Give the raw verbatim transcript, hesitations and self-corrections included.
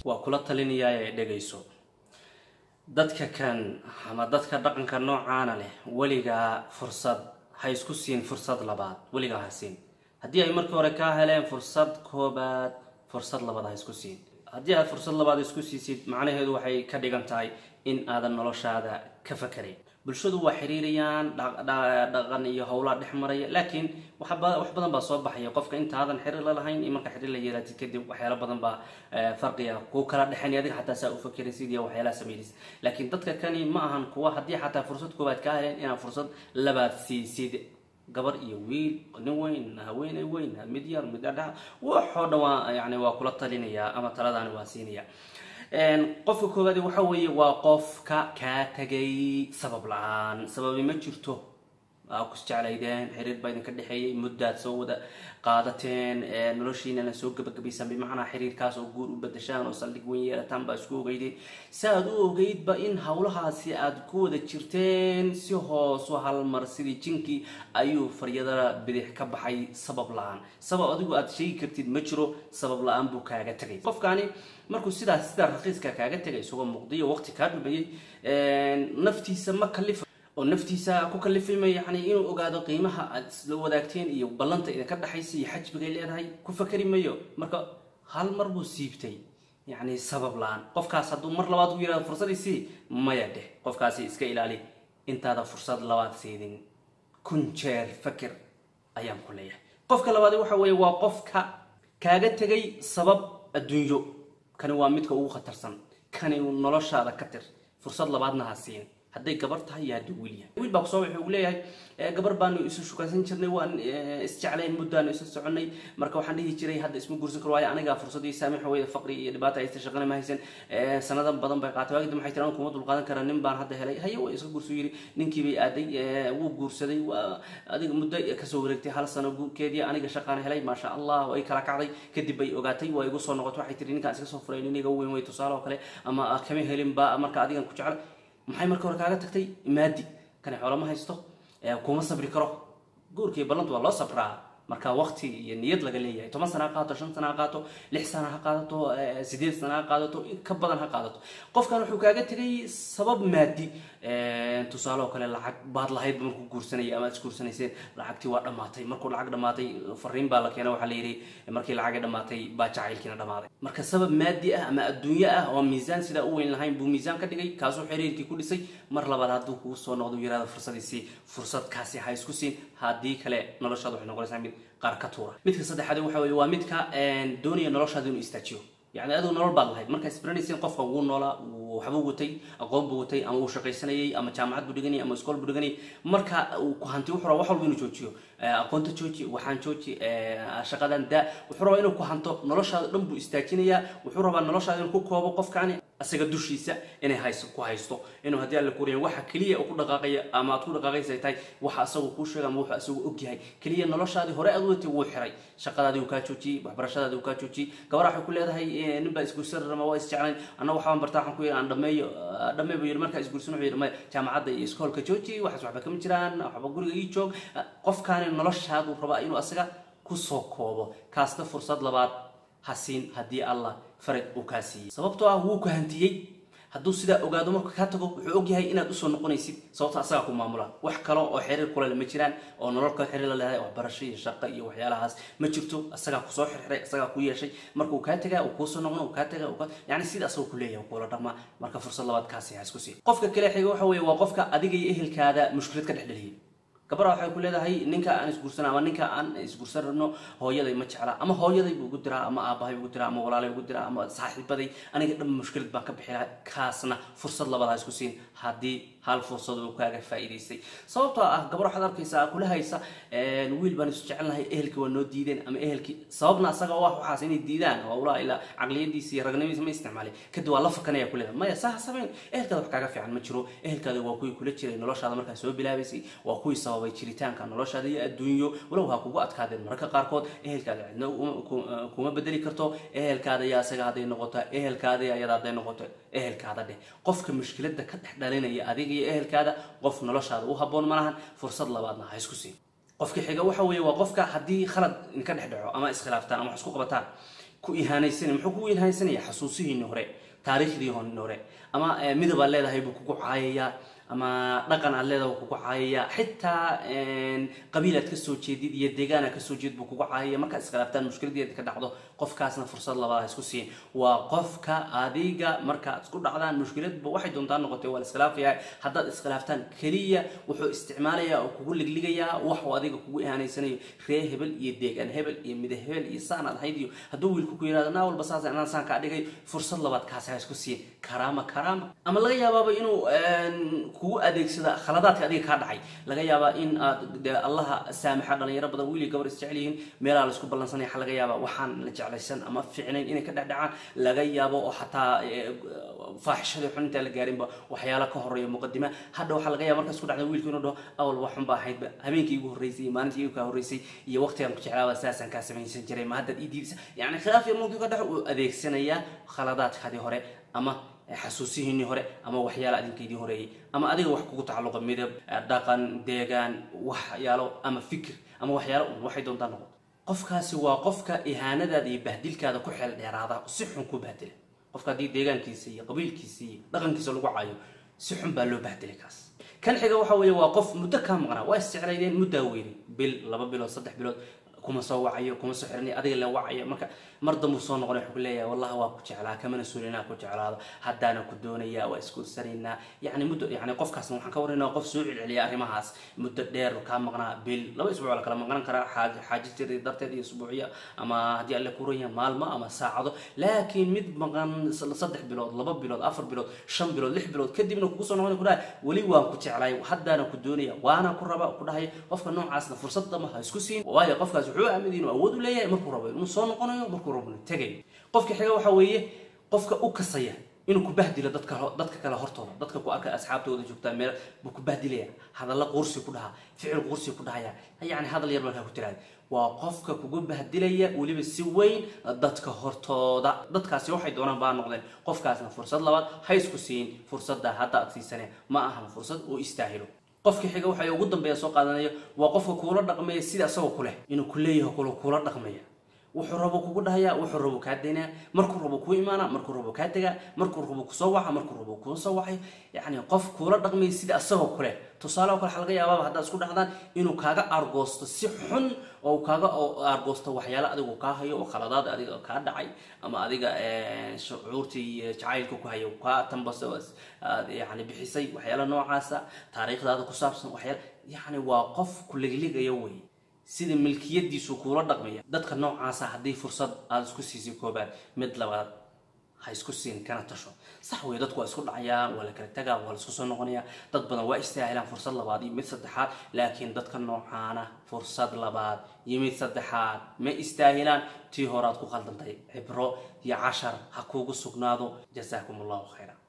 وكل تليني يا دقيسو dadka kan ama dadka dhaqanka noocaana leh waliga fursad hay isku siin fursad labaad waliga hasiin hadii ay markii hore ka heleen fursad koobaad fursad labaad hay isku siin hadii aad fursad labaad isku siisid macnaheedu waxay ka dhigan tahay in aadan noloshaada ka fakaray bulshadu waa xiriiriyaan dhaqan iyo hawla dhexmaraya laakiin wax badan baa soo baxaya qofka inta aadan xiriir la lahayn in marka xiriir la yeelato kadib waxyaalo badan baa farqiya ku kala dhaxan adiga xataa saa u fakaraysid iyo waxyaalo sameeyis laakiin dadka kani ma ahan kuwa hadii xataa fursad koobaad ka heleen in fursad labaad siisid gabar iyo wiil nin weyn haweeney weyn mid yar mid dhadha waxa dhawaa yani waa kula talinaya ama taladaan waa siinaya een qofka koobaad waxa weeye waa qofka ka tagay sabab la'aan sababi ma jirto aa ku jeclaydeen xiriir baydin ka dhaxeeyay muddaad soo wada qaadateen noloshiina la soo gabagabaysan bimacnaa xiriirkaas oo guur u bedeshaan oo saldhig weyn yeelataan baa isku ogeydeen saad u ogeydba in hawlahaasi aad ku wada jirteen si hoos oo hal mar sidii jinki ayuu faryada bidix ka baxay sabab la'aan sabab adigu aad sheegi kartid ma jiro sabab la'aan buu kaaga tagay qofkani markuu sidaas sida raqiiska kaaga tagay isagoo muqdiyo waqti ka dhumayay een naftiisa ma kalif oo naftiisa ku kalifimay yani inuu ogaado qiimaha aad isla wadaagteen iyo ballanta idinka dhaxaysa iyo xajbiga leedahay ku fakari mayo marka hal mar buu siibtay yani sabab laan qofkaas haduu mar labaad u yiraahdo fursadiisi maya dheh qofkaasi iska ilaali intaada fursad labaad siidin kun jeer fakir ayaan ku leeyahay qofka labaad waxa weeye waa qofka kaaga tagay sabab adduunyo kan waa midka ugu khatarsan kan uu noloshaada ka tir fursad labaadna ha siin hadday gabar tahay yaa duwiliya wiil baa soo wuxuu leeyahay gabar baan isu shukaasan jirnay waan isjeclayn muddaan isu soconay marka waxaan dhihi jiray hadda isma guursan karo aniga fursadii saamax weeye faqri iyo dhibaato ay shaqana ma haysan sanadan badan bay qaatay waagid maxay tiraan kuma dul qaadan karaa nin baan hadda helay haye way iska guurso yiri ninkii bay aaday wuu guursaday adiga muddo ka soo wareegtay hal sano guurkeedii aniga shaqaan helay ma sha Allah way kala kacday kadib bay ogaatay way igu soo noqotay waxay tiri ninkaan iska soo furay iniga weyn way tusaale oo kale ama kama helin ba marka adigan ku jecel maxay marka hore kaaga tagtay maadi kan xoolo ma haysto ee kuma sabri karo guurkii ballantu waa loo sabraa marka waqti iyo niyad laga leeyahay toban sano qaato shan sano qaato lix sano ha qaadato sideed sano qaadato ka badan ha qaadato qofkan wuxuu kaaga tagay sabab maadi ee tusaale kale lacag baad lahayd markuu guursanay ama isguursanaysay lacagtii waa dhamaatay markuu lacag dhamaatay fariin baa la keenay waxa la yiri markii lacag dhamaatay baa jacaylkiina dhamaaday marka sabab maadi ah ama adduunyo ah oo miisaan sida u weyn lahayn buu miisaan ka dhigay kaasoo xiriirkii ku dhisay mar labaad haduu ku soo noqdo yiraahdo fursadiisi fursad kaasi ha isku siin hadii kale noloshaadu waxay noqonaysaa mid qaar ka tuura midka saddexaad waxa weeye waa midka een doonaya noloshaada inuu istaajiyo يعني هذا نول بعض الهيد مركز برنيسين قفة ونولا وحبوبتي أقوبوتي أما وشقيسني أما جامعات بدقني أما سكول بدقني مركا وكهانتي وحرا وحول بينو تشوتشيو أقونت تشوتشي وحان تشوتشي شقادان دا وحرا إنه كهانتو نلاشا رمبو استاكينيا وحرا بان نلاشا إنه كوكو وقف كاني أسيق دوشيسا إنه هايس كو هايستو إنه هدي على كوريا واحد كلية أو كل دقائق أما كل دقائق زي تاي واحد أسوق كوشة أما واحد أسوق أوكي هاي كلية نلاشا هذه هراء أدوتي وحراي شقادان دي وكاتشوتشي بحبرشة دي وكاتشوتشي كوراح كل هذا هاي نبى isku sir ma waa isjeclaan ana waxaan bartaan ku yeelan dhameeyo dhameeyo yir marka isguursan wuxuu yiri jaamacadda iyo iskoolka jooji waxa waxba kama jiraan waxba guriga ii joog qofkaan noloshaadu raba inuu asaga ku soo koobo kaasta fursad labaad hasiin hadii Allah farad u kaasiyo sababtoo ah wuu ku hantiyay hadduu sida ogaado marka ka tago wuxuu og yahay inaad u soo noqonaysid sababta asaga ku maamula wax kale oo xiriir kula ma jiraan oo nololka xiriir la leeyahay wax barasho iyo shaqo iyo waxyaalahaas ma jirto asaga ku soo xirxiray asaga ku yeeshay markuu ka tagaa oo ku soo noqon oo ka tagaa oo yani sida asaga ku leeyahay kula dhaqma marka fursad labaad kaasi ha isku sii qofka kale xiga waxa weeye waa qofka adiga iyo ehelkaada mushkilad ka dhexdhaliyo gabar waxay ku leedahay ninka aan isguursan ama ninka aan isguursan rabno hooyaday ma jecla ama hooyaday buu ugu diraa ama aabahay ugu diraa ama walaalay ugu diraa ama saaxiibaday aniga dhan mushkilad baan ka bixilaa kaasna fursad labaad isku siin hadii hal fursad uu kaaga faa'iideystay sababtoo ah gabar waxaad arkaysaa kula haysa een wiil baan isku jecelnahay ehelka waa noo diideen ama ehelki sababna asaga wax waxaas inay diidaan waa ulaa ila aqliyadiisa iyo ragnimadiisa ma isticmaalay kadib waa la fakanaya ku leedahay maya sax sabeen ehelkaada wax kaaga fiican ma jiro ehelkaada waa kuwii kula jiray noloshaada markaa soo bilaabaysay waa kuwii sababay jiritaanka noloshaada iyo adduunyo walow ha kugu adkaadeen marka qaarkood ehelkaada cidna kuma bedeli karto ehelkaada yaa asaga haday noqoto ehelkaada yaa ayada haday noqoto ehelkaada dheh qofka mushkiladda ka dhaxdhalinaya adiga iyo ehelkaada qof noloshaada u haboon malahan fursad labaadna ha isku sii qofka xiga waxa weeye waa qofka hadii khalad in ka dhaxdhaco ama iskhilaaftaan ama isku qabataan ku ihaanaysan muxuu ku ihaanaysanaya xasuusihiina hore taariikhdii hore ama midab aad leedahay buu kugu caayaya ama dhaqan aad leedahay kugu caayaya xitaa qabiilad ka soo jeedid iyo deegaan ka soo jeed buu kugu caayaya marka iskalaaftaan mushkiladeed ka dhacdo qofkaasna fursad labaad isku siin waa qofka adiga marka isku dhacdaan mushkiladba waxay doontaan noqotay waa iskalaafaya haddaad iskalaaftaan kaliya wuxuu isticmaalayaa oo kugu ligligaya wax uu adiga kugu ihaanaysanayo ree hebel iyo deegaan hebel iyo mid hebel iyo saanad hayd iyo hadduu wiilku ku yiraahdo naa walba saas aan saan ka dhigay fursad labaad kaas isku siin karaama karaama ama laga yaabaa inuu kugu adeegsada khaladaadka adiga ka dhacay laga yaabaa in aad Allah saamaxa dhalinyaro badan wiil iyo gabar isjecelihiin meelaha la isku balansanay xal laga yaabaa waxaan la jeclaysan ama fiicnayn inay ka dhacdhacaan laga yaabo oo xataa faaxishada xunta la gaarin ba waxyaalo ka horeeyo muqaddima hadda waxa laga yaabaa marka isku dhacday wiilku inuu dhaho awal wax xun baa ahayd habeenkii ugu horeysay maalintii ugu ka horeysay iyo waqtigan ku jeclaa saasan ka sameeysan jiray ma hadda idiibsa yani khilaaf iyo mowduuca dhax uu adeegsanaya khaladaadkii hore ama xasuusihiinii hore ama waxyaalo adinkeedii horeeyay ama adiga wax kugu tacaluqa midab dhaqan deegaan waxyaalo ama fikir ama waxyaalo waxay doontaan noqon qofkaasi waa qofka ihaanadaada iyo bahdilkaada ku xeel dheeraada si xun ku bahdila qofka hadii deegaankiisa iyo qabiilkiisa iyo dhaqankiisa lagu caayo si xun baa loo bahdilay kaas kan xiga waxa weeye waa qof muddo ka maqnaa waa isticmaalayeen muddo weyn bil laba bilood saddex bilood kuma soo wacayo kuma soo xirnay adiga la wacayo marka mar dambu soo noqonay wuxuu leeyahay wallahi waa ku jeclaa kamana suulina ku jeclaado haddaana ku doonaya waa isku sareynaa yani muddo yani qofkaasna waxaan ka wareynaa qof soo cilciliya arrimahaas muddo dheer ka maqnaa bil laba isbuuc la kala maqnan karaa xaaj xaajistii darteed iyo isbuuciya ama hadii alla ku rooyay maalmo ama saacado laakiin mid maqan saddex bilood laba bilood afar bilood shan bilood lix bilood kadibna kugu soo noqonay ku dhahay wali waan ku jeclaay haddaana ku doonaya waana ku raba ku dhahay qofka noocaasna fursad dama ha isku siin waayo qofkaas wuxuu aaminay inuu awood u leeyahay markuu rabo inuu soo noqonayo markuu rabo tagay qofka xiga waxa weeye qofka u kasaya inuu ku bahdilo dadka dadka kala hortooda dadka ku arka asxaabtooda joogta meel buu ku bahdilaya hadalla qursi ku dhaha ficil qursi ku dhahaya yani hadal yar markaa ku tiraad waa qofka kugu bahdilaya waliba si weyn dadka hortooda dadkaasi waxay doonaan baa noqdeen qofkaasna fursad labaad hay isku siin fursadda hadda aad siisanay ma ahan fursad oo istaahilo qofka xiga waxa ugu dambeeya soo qaadanayo waa qofka kuula dhaqmay sida asagoo kule inuu kuleeyahay kula kula dhaqmay wuxuu rabo kugu dhahaya wuxuu rabo ka deena markuu rabo ku iimaana markuu rabo ka taga markuu rabo ku soo waxa markuu rabo ku soo waxay yani qof kuula dhaqmay sida asagoo kule tusaale kale xalqa yaabaa hadda isku dhaxdaan inuu kaaga argoosto si xun oo kaaga argoosto waxyaalo adigu ka hayo oo khaladaad adiga ka dhacay ama adiga ee shucuurtii jacaylku ku hayo ka tambaso yani bixisay waxyaalo noocaasa taariikhdaada ku saabsan waxyaalo yani waa qof ku ligligaya way sida milkiyadiisu kula dhaqmaya dadka noocaas ah hadii fursad aad isku siisay koobaad mid labaad ha isku siin kana tasho sax way dadku isku dhacayaan wala kala tagaa wala isku soo noqonaya dad badan waa istaahilaan fursad labaad iyo mid saddexaad laakiin dadka noocaana fursad labaad iyo mid saddexaad ma istaahilaan tii horaad ku khaldantay cibro iyo cashar ha kuugu sugnaado jazaakumullahu khayran